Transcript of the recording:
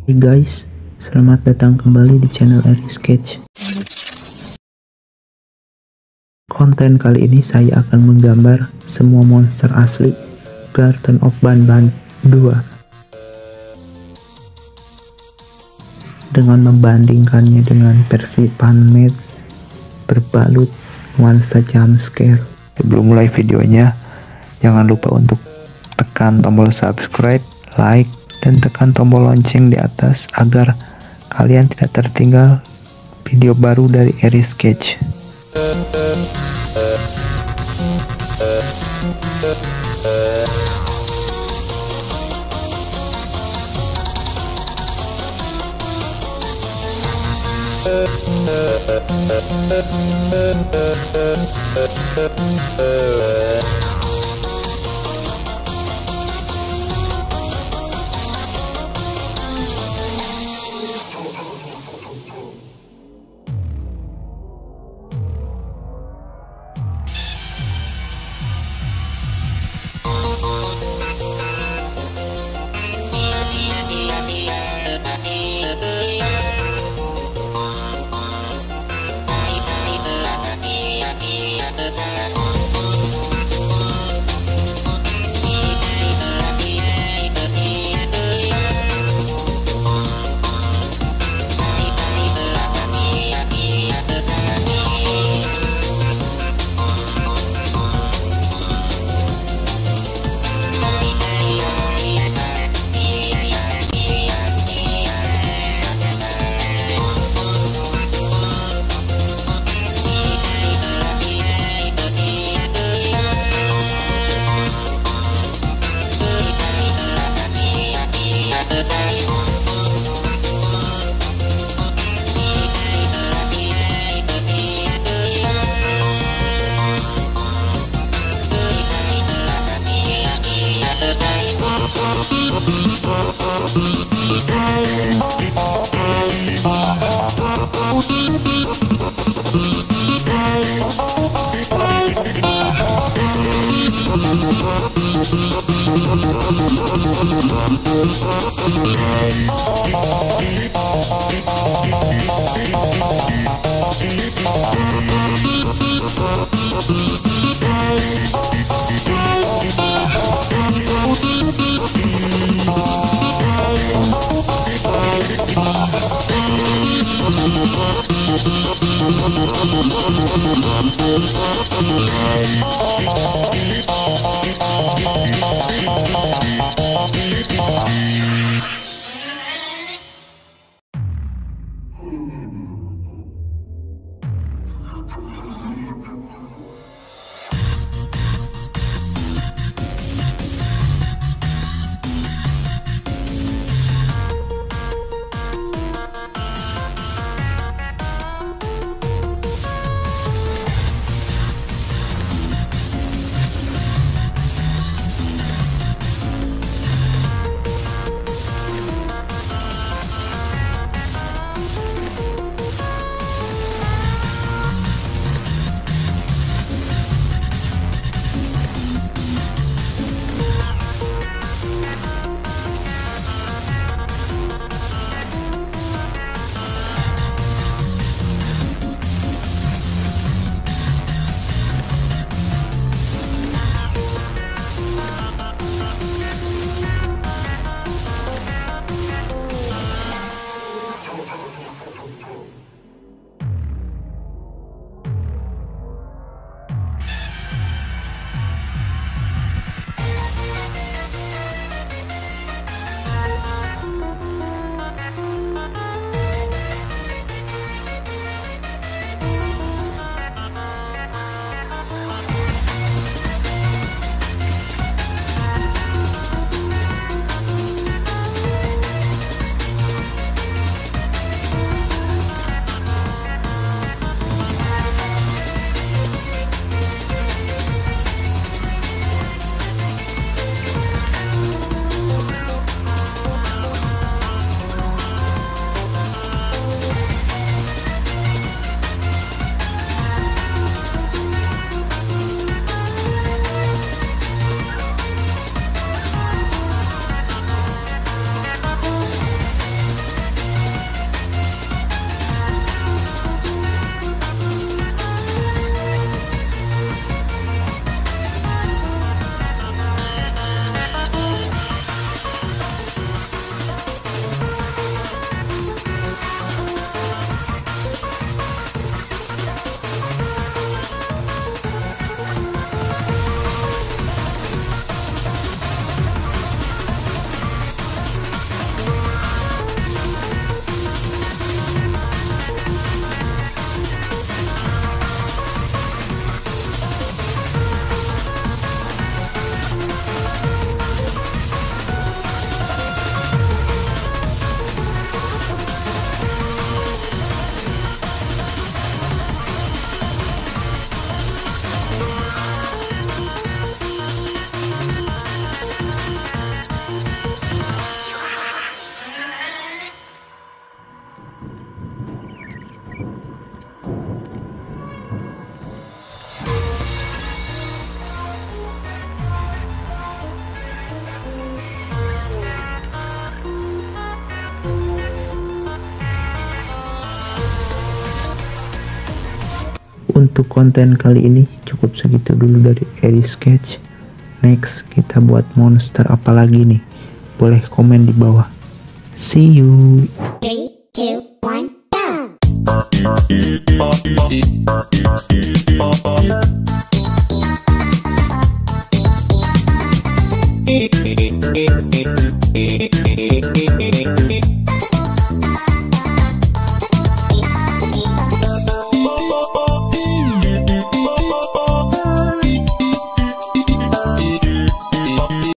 Hey guys, selamat datang kembali di channel Ari Sketch. Konten kali ini saya akan menggambar semua monster asli Garten of Banban 2 dengan membandingkannya dengan versi Fanmade berbalut nuansa Jumpscare. Sebelum mulai videonya, jangan lupa untuk tekan tombol subscribe, like, dan tekan tombol lonceng di atas agar kalian tidak tertinggal video baru dari Ari Sketch. untuk konten kali ini cukup segitu dulu dari Eri Sketch. Next kita buat monster apa lagi nih? Boleh komen di bawah. See you. 3, 2, 1, go!